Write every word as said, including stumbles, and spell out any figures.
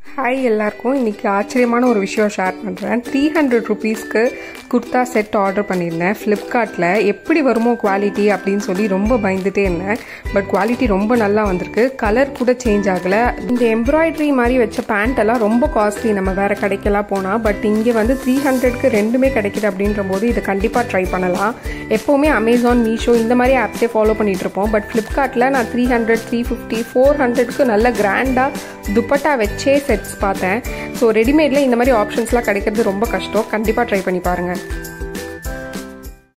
Hi எல்லாருக்கும் இன்றைக்கி ஆச்சரியமான ஒரு விஷயம் ஷேர் பண்ணுறேன். த்ரீ ஹண்ட்ரட் ருபீஸ்க்கு குர்த்தா செட் ஆர்டர் பண்ணியிருந்தேன் ஃப்ளிப்கார்ட்டில். எப்படி வருமோ குவாலிட்டி அப்படின்னு சொல்லி ரொம்ப பயந்துட்டே இருந்தேன். பட் குவாலிட்டி ரொம்ப நல்லா வந்திருக்கு. கலர் கூட சேஞ்ச் ஆகலை. இந்த எம்ப்ராய்டரி மாதிரி வச்ச பேண்ட் எல்லாம் ரொம்ப காஸ்ட்லி நம்ம வேறு கடைக்கெல்லாம் போனால். பட் இங்கே வந்து த்ரீ ஹண்ட்ரட்க்கு ரெண்டுமே கிடைக்குது அப்படின்ற போது இதை கண்டிப்பாக ட்ரை பண்ணலாம். எப்போவுமே அமேசான், மீஷோ இந்த மாதிரி ஆப்ஸே ஃபாலோ பண்ணிகிட்டு இருப்போம். பட் ஃப்ளிப்கார்ட்டில் நான் three hundred three fifty four ஹண்ட்ரட்க்கு நல்ல கிராண்டாக துப்பட்டா வச்சே செட்ஸ் பார்த்தேன். ஸோ ரெடிமேடில் இந்த மாதிரி ஆப்ஷன்ஸ்லாம் கிடைக்கிறது ரொம்ப கஷ்டம். கண்டிப்பாக ட்ரை பண்ணி பாருங்கள்.